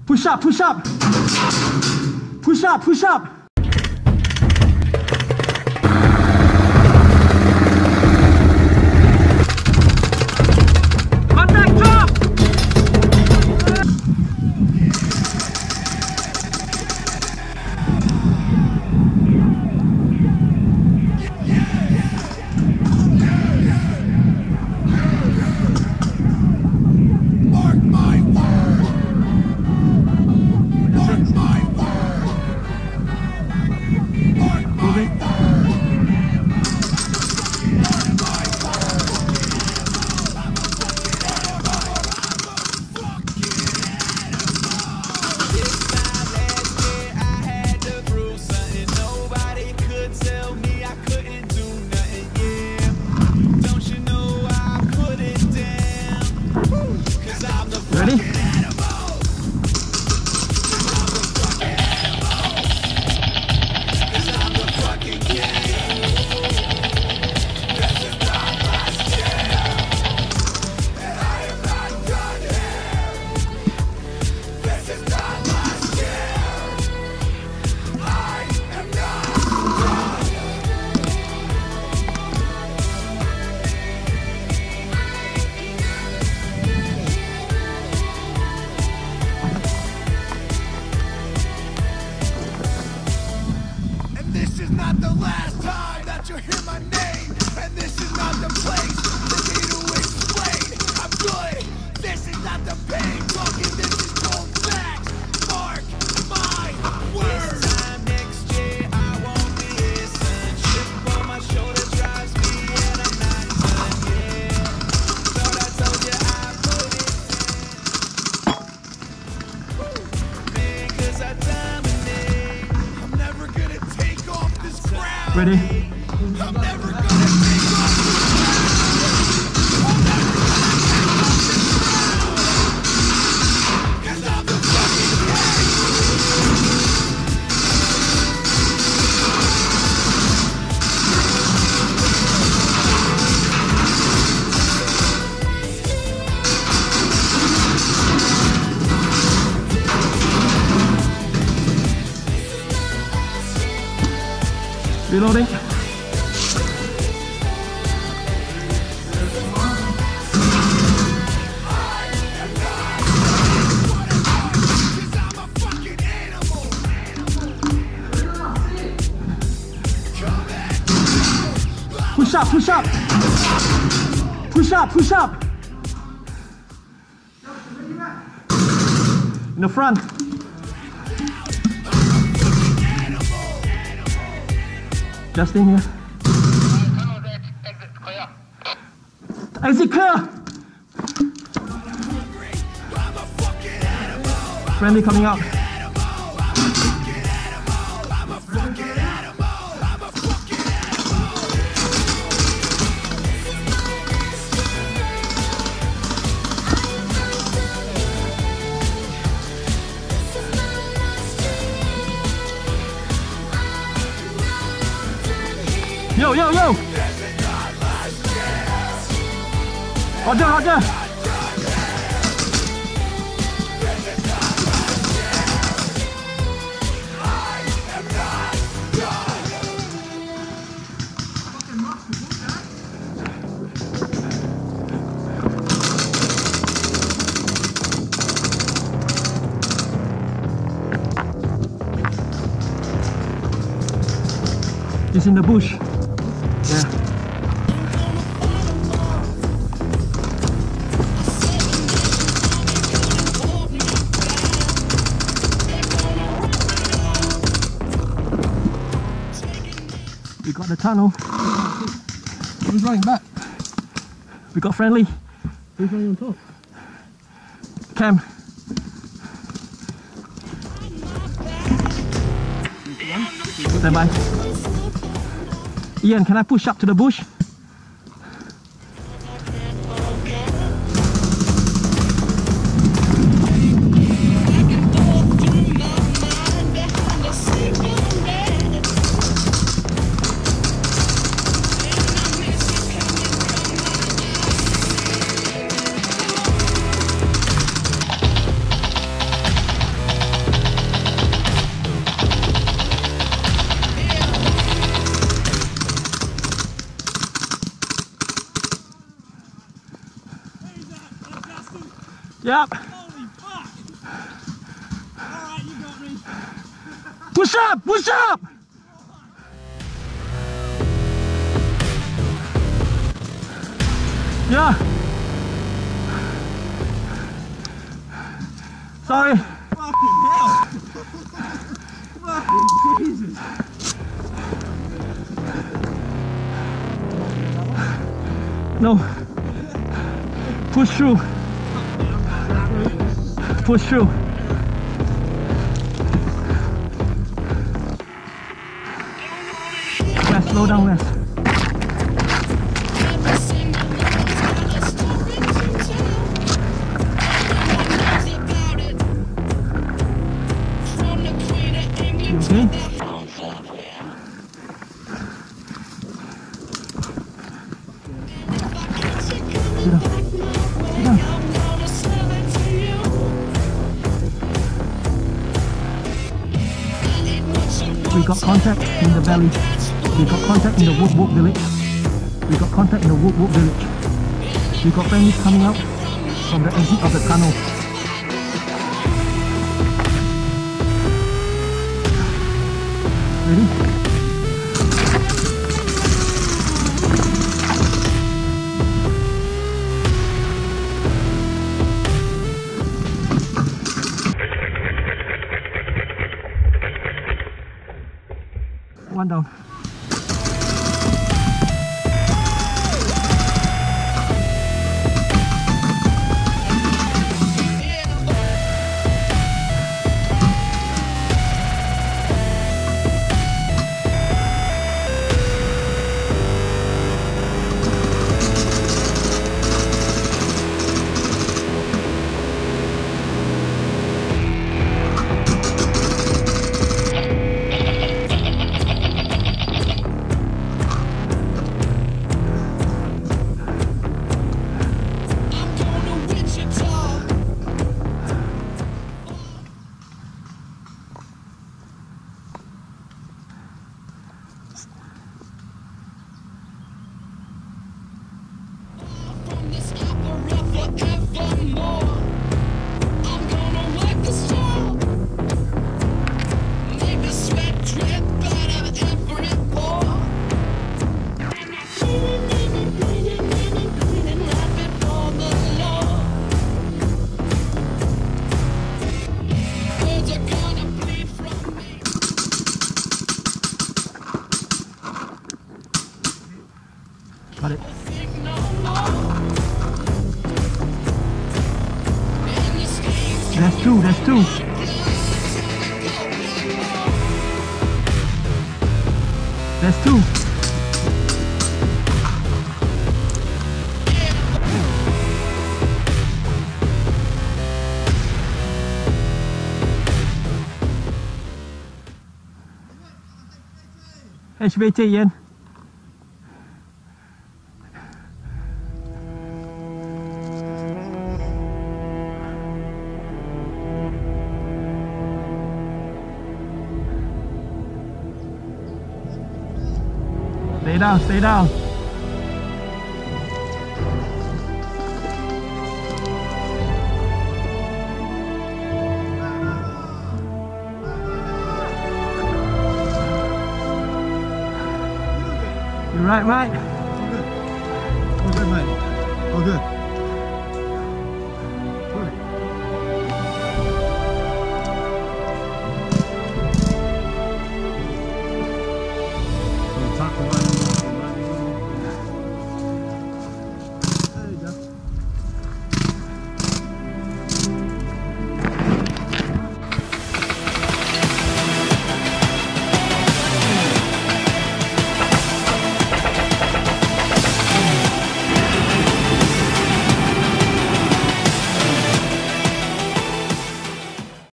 Push up, push up. Push up, push up. Contact drop. Ready? Not the last time that you'll hear my name, and this is not the place for me to explain. I'm good, this is not the pain talking, this is cold facts. Mark my words. This time next year I won't be here, son. Chip on my shoulder drives me, and I'm not done yet. Thought I told you I put it in. Man, 'cause I dominate. I'm never gonna take off this ground. Ready? I'm never gonna take off this ground. I'm never gonna take off this ground. 'Cause I'm the fucking king. Reloading. Push up, push up. Push up, push up. In the front. Justin here. Exit clear. Friendly coming out. Yo, yo, yo! Roger, roger! It's in the bush. Yeah. We got the tunnel. Who's running back? We got friendly. Who's running on top? Cam. Stand by. Ian, can I push up to the bush? Yep. Holy fuck! Alright, you got me. Push up! Push up! Yeah. Sorry. Fucking hell! Fucking Jesus! No. Push through. Push through. West, slow down, West. Okay. Sit down. Sit down. We got contact in the valley. We got contact in the Wook Wook village. We got contact in the Wook Wook village. We got friendlies coming out from the exit of the tunnel. Ready? One down. Got it. That's two, that's two. That's two. HVT Yên. Stay down, stay down. You right, right? All good, mate. All good.